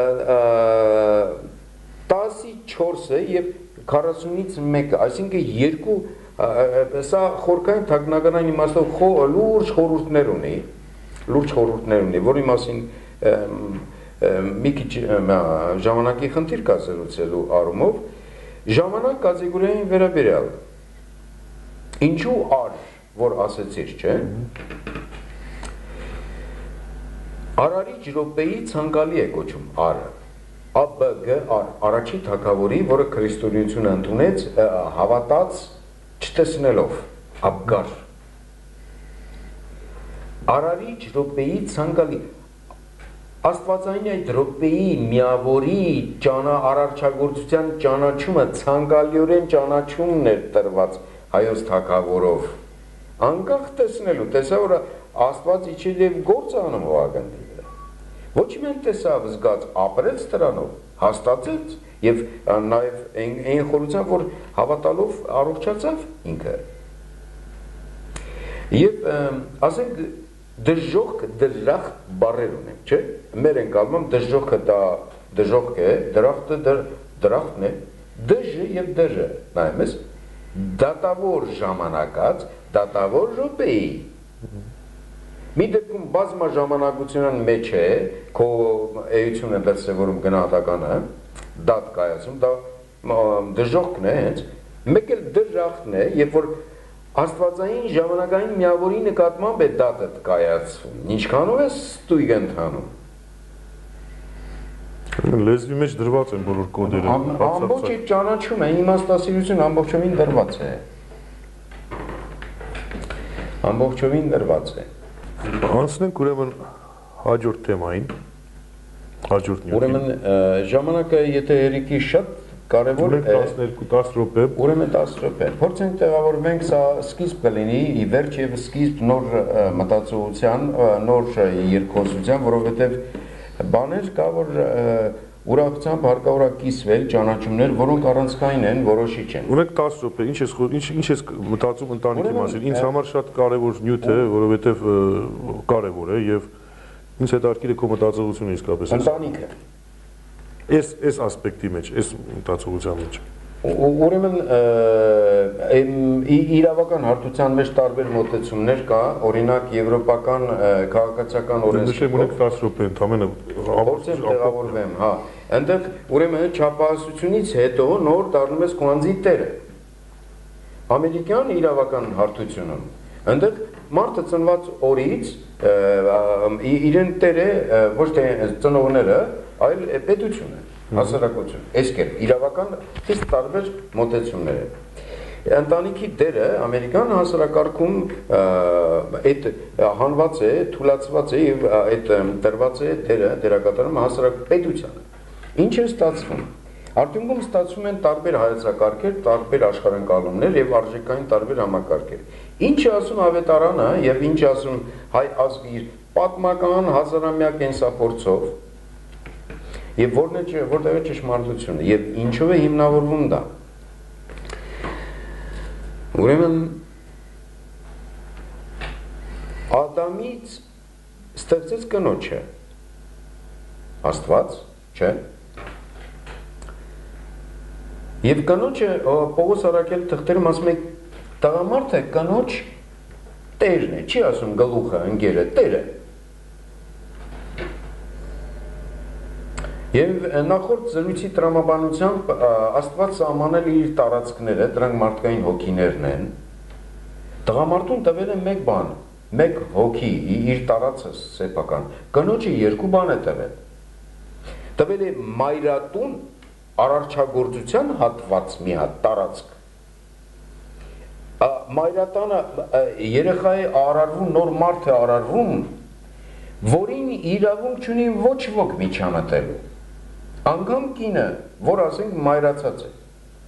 տասի չորսը եւ քառասունից մեկը, այսինքն երկու սա խորքային թաքնականային իմաստով լուրջ խորհուրդներ ունի, լուրջ խորհուրդներ ունի, որի մասին մի քիչ ժամանակի խնդիր կա զրուցելու առումով, ժամանակ կատեգորիային վերաբերյալ։ Ինչու ար, որ ասեցիր, չէ։ Արարիչ րոպեի ցանկալի է կոչում արը։ Ա Բ Գ ար, առաջի թագավորի, որը քրիստոնեությունը ընդունեց, հավատաց չտեսնելով, աբգար։ Արարիչ րոպեի ցանկալի Աստվածային այդ րոպեի միավորի ճանա արարչագործության ճանաչումը ցանկալիորեն ճանաչումն էր տրված հայոց թագավորով։ Անկախ տեսնելու, տեսա որ Աստված իջել եւ գործ անում ողագնդի վրա։ Ոչ միայն տեսավ, զգաց, ապրեց դրանով, հաստատեց եւ նաեւ այն խորությամբ, որ հավատալով առողջացավ ինքը։ Եվ ասենք դժոխք դրախտ բառեր ունենք, չէ՞։ Մեր ընկալմամբ դժոխքը դա դժոխք է, դրախտը դրախտն է, դժը եւ դժը, նայում ես, դատավոր ժամանակած, դատավոր րոպեի։ Մի դեպքում բազմաժամանակության մեջ է, քո էությունը դրսևորում գնահատականը, դատ կայացում, դա դժոխքն է, հենց, մեկ էլ դժախտն է, երբ որ Աստվածային ժամանակային միավորի նկատմամբ է դատը կայացվում, ինչքանով է ստույգ ընթանում։ Լեզվի մեջ դրված են բոլոր կոդերը։ Ամբողջ այդ ճանաչումը, իմաստասիրություն ամբողջովին դրված է։ Ամբողջովին դրված է։ Անցնենք ուրեմն հաջորդ թեմային, հաջորդ նյութին։ Ուրեմն ժամանակը եթե երիկի շատ կարևոր է տասներկու դաս րոպե։ Ուրեմն դաս րոպե։ Փորձենք տեղավորվենք, սա սկիզբ կլինի, ի վերջ եւ սկիզբ նոր մտածողության, նոր երկխոսության, որովհետեւ բաներ կա, որ ուրախությամբ հարկավոր է կիսվել ճանաչումներ, որոնք առանցքային են, որոշիչ են։ Ունեք տասը րոպե, ինչ ես ինչ ինչ ես մտածում ընտանիքի մասին։ Ինձ համար շատ կարևոր նյութ է, որովհետեւ կարևոր է եւ ինձ հետաքրքիր է քո մտածողությունը իսկապես։ Ընտանիքը Այս այս ասպեկտի մեջ, այս մտածողության մեջ։ Ուրեմն իրավական հարթության մեջ տարբեր մոտեցումներ կա, օրինակ եվրոպական քաղաքացիական օրենսգիրք։ Ունենք տասը րոպե ընդամենը փորձեմ տեղավորվեմ, հա։ Այնտեղ ուրեմն չափահասությունից հետո նոր դառնում ես քոնզի տերը։ Ամերիկյան իրավական հարթությունում Այնտեղ մարդը ծնված օրից իրեն տեր է ոչ թե ծնողները, այլ պետությունը, հասարակություն, այս կերպ, իրավական խիստ տարբեր մոտեցումներ են։ Ընտանիքի դերը ամերիկյան հասարակարգում այդ հանված է, թուլացված է եւ այդ տրված է դերը դերակատարում հասարակ պետությանը։ Ինչ է ստացվում։ Արդյունքում ստացվում են տարբեր հայեցակարգեր, տարբեր աշխարհընկալումներ եւ արժեքային տարբեր համակարգեր։ Ինչ է ասում ավետարանը եւ ինչ ասում հայ ազգի իր պատմական հազարամյա կենսափորձով եւ որն է որտեղ է ճշմարտությունը եւ ինչով է հիմնավորվում դա։ Ուրեմն Ադամից ստեղծեց կնոջը Աստված, չէ՞։ Եվ կնոջը Պողոս Արաքել թղթերում ասում է տղամարդը կնոջ տերն է, չի ասում գլուխը, ընկերը, տերը։ Եվ նախորդ զրույցի տրամաբանությամբ Աստված սահմանել իր տարածքները, դրանք մարդկային հոգիներն են։ Տղամարդուն տվել է մեկ բան, մեկ հոգի, իր տարածը սեփական։ Կնոջը երկու բան է տվել։ Տվել է մայրատուն արարչագործության հատված մի հատ տարածք։ Մայրատանը երեխա է արարվում, նոր մարդ է արարվում, որին իրավունք չունի ոչ ոք միջամտելու։ Անգամ կինը, որ ասենք մայրացած է։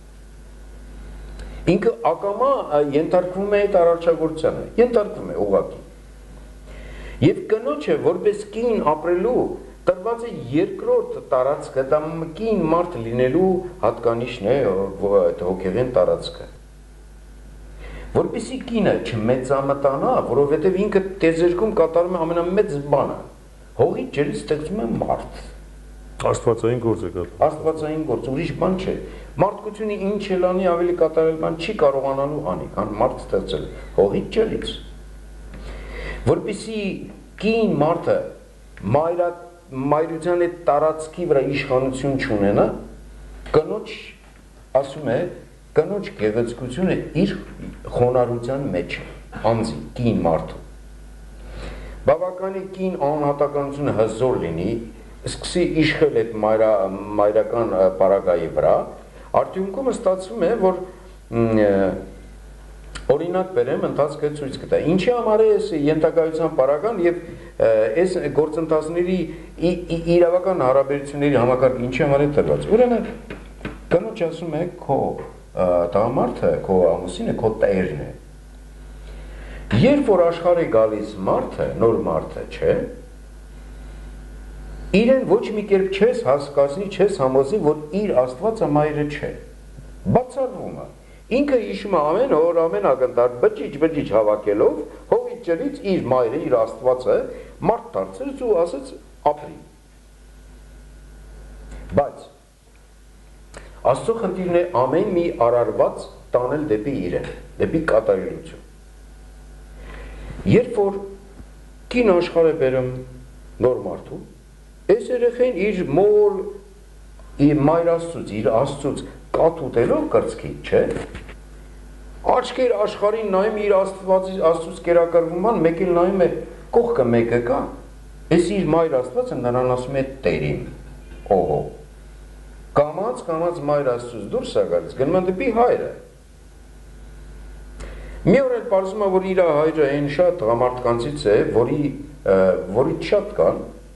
Ինքը ակամա ենթարկվում է այդ արարչագործությանը, ենթարկվում է ուղղակի։ Եվ կնոջը որպես կին ապրելու տրված է երկրորդ տարածքը, դա կին մարդ լինելու հատկանիշն է հոգեղեն տարածքը։ Որպեսզի կինը չմեծամտանա, որովհետև ինքը տիեզերքում կատարում է ամենամեծ բանը, հողի ջրից ստեղծում է մարդ։ Աստվածային գործ է կատարում։ Աստվածային գործ, ուրիշ բան չէ։ Մարդկությունը ինչ էլ անի, ավելի կատարել բան չի կարողանալու անի, քան մարդ ստեղծել հողի ջրից։ Որպեսզի կին մարդը մայրա մայրության այդ տարածքի վրա իշխանություն չունենա, կնոջ ասում է, կնոջ գեղեցկությունը իր խոնարհության մեջ է, անձի, կին մարդու։ Բավականի կին անհատականությունը հզոր լինի, սկսի իշխել այդ մայրա, մայրական պարագայի վրա, արդյունքում ստացվում է, որ օրինակ բերեմ, ընթացքը ցույց կտա։ Ինչի համար է այս ենթակայության պարագան եւ այս գործընթացների իրավական հարաբերությունների համակարգը ինչի համար է տրված։ Ուրեմն կնոջ ասում է քո տղամարդը, քո ամուսինը, քո տերն է։ Երբ որ աշխարհ է գալիս մարդը, նոր մարդը, չէ՞, իրեն ոչ մի կերպ չես հասկացնի, չես համոզի, որ իր Աստվածը մայրը չէ։ Բացառվում է։ Ինքը հիշում է ամեն օր, ամեն ակնթար բջիջ-բջիջ հավաքելով, հողի ջրից իր մայրը, իր Աստվածը մարդ դարձրեց ու ասեց ապրի։ Բայց Աստծո խնդիրն է ամեն մի արարված տանել դեպի իրեն, դեպի կատարելություն։ Երբ որ կին աշխարհ է բերում նոր մարդու, այս երեխեն իր մոր, իր մայր Աստծուց, իր Աստծուց կաթ ուտելով կրծքից, չէ՞։ Աչքեր աշխարհին նայում իր Աստծուց կերակրվում, մեկ էլ նայում է կողքը մեկը կա։ Այս իր մայր Աստվածը նրան ասում է տերին, օհո։ Կամած, կամած մայր Աստծուց դուրս է գալիս, գնում է դեպի հայրը։ Մի օր էլ պարզվում է, որ իր հայրը այն շատ տղամարդկանցից է, որի որից շատ կան,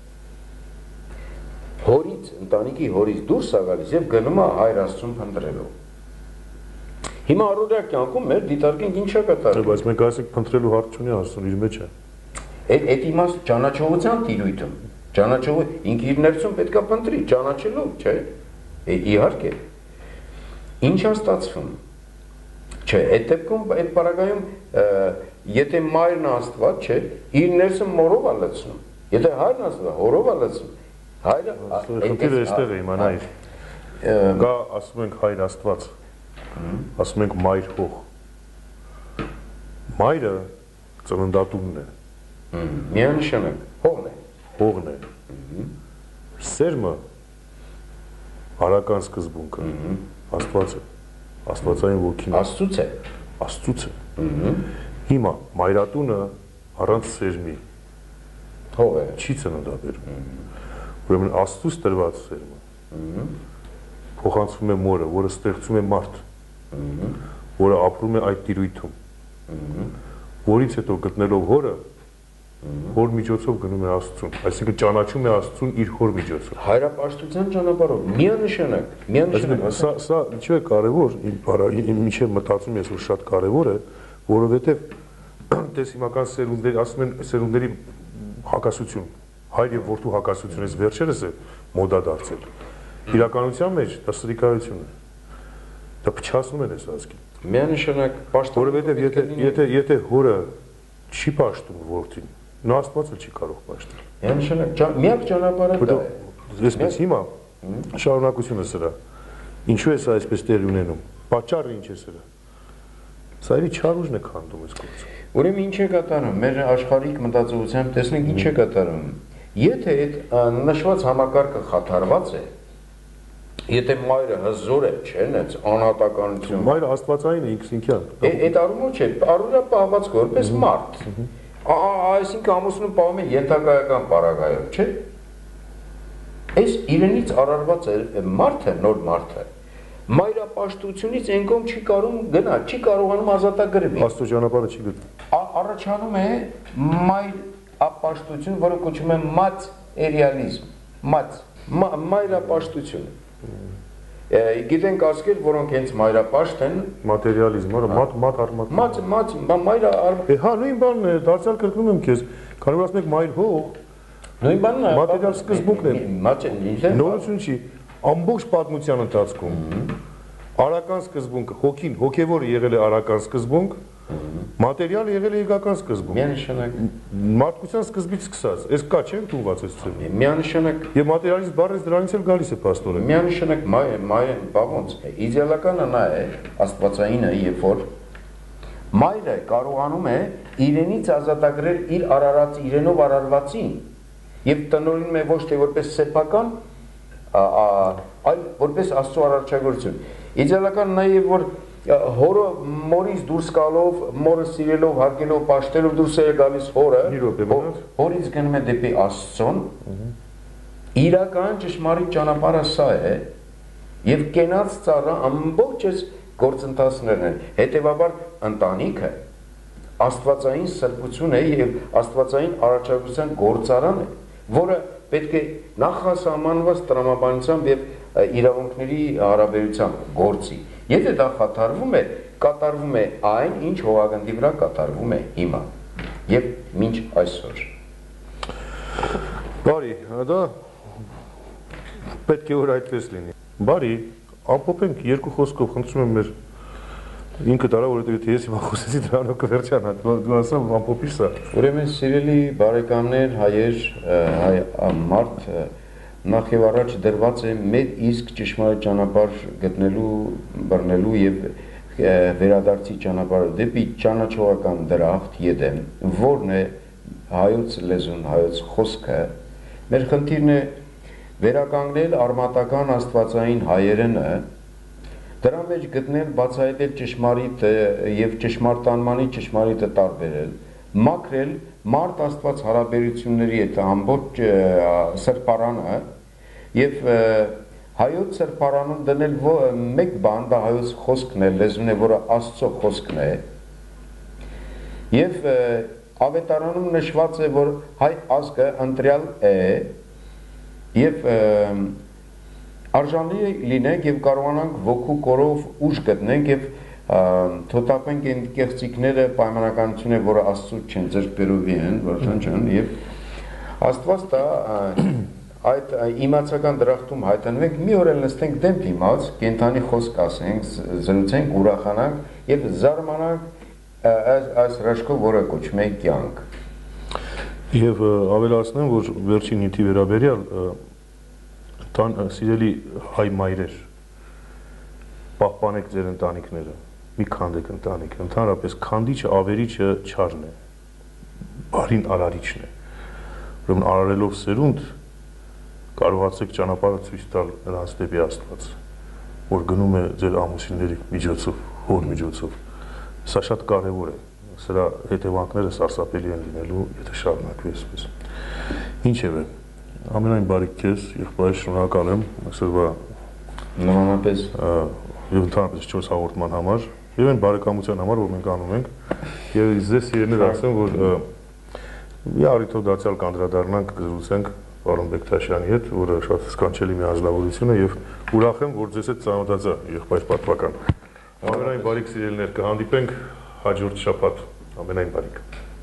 հորից, ընտանիքի հորից դուրս է գալիս եւ գնում է հայր Աստծուն փնտրելու։ Հիմա առօրյա կյանքում մեր դիտարկենք ինչա կատարվում։ Բայց մենք ասենք փնտրելու հարց չունի Աստծուն իր մեջ է։ Այդ այդ իմաստ ճանաչողության տիրույթում, ճանաչող ինքը իր ներսում պետքա փնտրի, ճանաչելով, չէ՞։ Իհարկե։ Ինչ է ստացվում։ Չէ, այդ դեպքում այդ պարագայում եթե մայրն Աստված չէ, իր ներսը մորով է լցնում։ Եթե հայրն Աստված, հորով է լցնում։ Հայրը խնդիրը այստեղ է իմանայր։ Կա ասում ենք հայր Աստված, ասում ենք մայր հող։ Մայրը ծննդատունն է։ Միանշանակ հողն է։ Հողն է։ Սերմը արական սկզբունքը Աստված է։ Աստվածային ոգին Աստծուց է, Աստծուց է։ Հիմա մայրատունը առանց սերմի Հող է։ չի ծննդաբերում։ Ուրեմն Աստծուց տրված սերմը փոխանցվում է մորը, որը ստեղծում է մարդ, որը ապրում է այդ տիրույթում, որից հետո գտնելով հորը, հոր միջոցով գնում է Աստծուն, այսինքն ճանաչում է Աստծուն իր հոր միջոցով։ Հայրապաշտության ճանապարհով միանշանակ, միանշանակ։ Սա սա ինչու է կարևոր, իմ միջև մտածում ես, որ շատ կարևոր է, որովհետև տես հիմական սերունդների, ասում են սերունդների հակասություն, հայր եւ որդու հակասություն, այս վերջերս է մոդա դարձել։ Իրականության մեջ դա սրիկայություն է։ Դա փչացնում է այս ազգին։ Միանշանակ պաշտպան, որովհետև եթե եթե եթե հորը չի պաշտում որդին, նա Աստվածը չի կարող պաշտել։ Միանշանակ միակ ճանապարհը դա է։ Այսպես հիմա շարունակությունը սրա։ Ինչու է սա այսպես տեղի ունենում։ Պատճառը ինչ է սրա։ Սա իրի չար ուժն է քանդում այս գործը։ Ուրեմն ինչ է կատարում։ Մեր աշխարհիկ մտածողությամբ տեսնենք ինչ է կատարում։ Եթե այդ նշված համակարգը խաթարված է, եթե մայրը հզոր է, չէ՞, այս անհատականություն։ Մայրը աստվածային է ինքնին։ Այդ առումով չէ, առօրյա պահվածք որպես մարդ։ Այսինքն ամուսնուն պահում է ենթակայական պարագայով, չէ՞։ Այս իրենից արարված է մարդը, նոր մարդը։ Մայրապաշտությունից ենկոմ չի կարող գնա, չի կարողանում ազատագրվել։ Աստծո ճանապարհը չի գտնում։ Առաջանում է մայրապաշտություն, որը կոչվում է մատերիալիզմ, մատ, մայրապաշտություն։ Գիտենք ասկեր, որոնք հենց մայրապաշտ են, մատերիալիզմ, որը մատ մատ արմատ։ Մատ մատ մայրը Է հա, նույն բանն է, դարձյալ կրկնում եմ քեզ, քանի որ ասում եք մայր հող, նույն բանն է, մատերիալ սկզբունքն է։ Մատերիալ նորություն չի, ամբողջ պատմության ընթացքում արական սկզբունքը, հոգին, հոգևորը եղել է արական սկզբունք, մատերիալը եղել է իրական սկզբունք։ Միանշանակ Մարդկության սկզբից սկսած, այս կա չէ՞ ընդունված այս ցույցը։ Միանշանակ Եվ մատերիալիզմ բառը դրանից էլ գալիս է փաստորեն։ Միանշանակ մայր մայր բաղոնց իդեալականը նա է, աստվածայինը, երբ որ մայրը կարողանում է իրենից ազատագրել իր արարած իրենով արարվածին եւ տնօրինում է ոչ թե որպես սեփական, այլ որպես Աստծո արարչագործություն։ Իդեալական նաեւ որ հորը մորից դուրս գալով, մորը սիրելով, հարգելով, պաշտելով դուրս է գալիս հորը, հորից գնում է դեպի Աստծուն, իրական ճշմարիտ ճանապարհը սա է, եւ կենաց ծառը ամբողջ այս գործընթացներն են, հետեւաբար ընտանիքը աստվածային սրբություն է եւ աստվածային արարչագործության գործարան է, որը պետք է նախասահմանված տրամաբանությամբ եւ իրավունքների հարաբերությամբ գործի։ Եթե դա խաթարվում է, կատարվում է այն, ինչ հողագնդի վրա կատարվում է հիմա եւ մինչ այսօր։ Բարի, դա պետք է որ այդպես լինի։ Բարի, ամփոփենք երկու խոսքով, խնդրում եմ մեր ինքը տարա, որովհետեւ ես հիմա խոսեցի դրանով կվերջանա, դու ասա ամփոփիր սա։ Ուրեմն սիրելի բարեկամներ, հայեր, հայ մարդ նախ եւ առաջ դրված է մեր իսկ ճշմարիտ ճանապարհ գտնելու, բռնելու եւ վերադարձի ճանապարհը դեպի ճանաչողական դրախտ Եդեմ, որն է հայոց լեզուն, հայոց խոսքը։ Մեր խնդիրն է վերականգնել արմատական աստվածային հայերենը, դրա մեջ գտնել, բացահայտել ճշմարիտ եւ ճշմարտանմանի ճշմարիտը տարբերել, մաքրել մարդ աստված հարաբերությունների հետ ամբողջ սրբարանը եւ հայոց սրբարանում դնել մեկ բան, դա հայոց խոսքն է, լեզուն է, որը Աստծո խոսքն է, եւ ավետարանում նշված է, որ հայ ազգը ընտրյալ է եւ արժանի լինենք եւ կարողանանք ոգու կորով ուժ գտնենք եւ թոթափենք այն կեղծիքները, պայմանականությունը, որը Աստծո չեն, ձեր բերովի են, որքան չեն, եւ Աստված դա այդ իմացական դրախտում հայտնվենք, մի օր էլ նստենք դեմ դիմաց, կենթանի խոսք ասենք, զրուցենք, ուրախանանք եւ զարմանանք այս հրաշքով, որը կոչվում է կյանք։ Եվ ավելացնեմ, որ վերջին նյութի վերաբերյալ սիրելի հայ մայրեր, պահպանեք ձեր ընտանիքները, մի քանդեք ընտանիքը, ընդհանրապես քանդիչը, ավերիչը չարն է, բարին արարիչն է, ուրեմն արարելով սերունդ, կարողացեք ճանապարհը ցույց տալ նրանց դեպի Աստված, որ գնում է ձեր ամուսինների միջոցով, հոր միջոցով, սա շատ կարևոր է, սրա հետևանքները սարսափելի են լինելու, եթե շարունակվի այսպես։ Ինչևէ, ամենայն բարիք քեզ, եղբայր, շնորհակալ եմ այսօրվա նմանապես եւ ընդհանրապես չորս հաղորդման համար եւ այն բարեկամության համար, որ մենք անում ենք, եւ ձեզ սիրելիներ ասեմ, որ մի առիթով դարձյալ կանդրադառնանք զրուցենք պարոն Բեկտաշյանի հետ, որը շատ սքանչելի մի անձնավորություն է եւ ուրախ եմ, որ ձեզ հետ ծանոթացա եղբայր պատվական։ Ամենայն բարիք սիրելիներ, կհանդիպենք հաջորդ շաբաթ։ Ամենայն բարիք։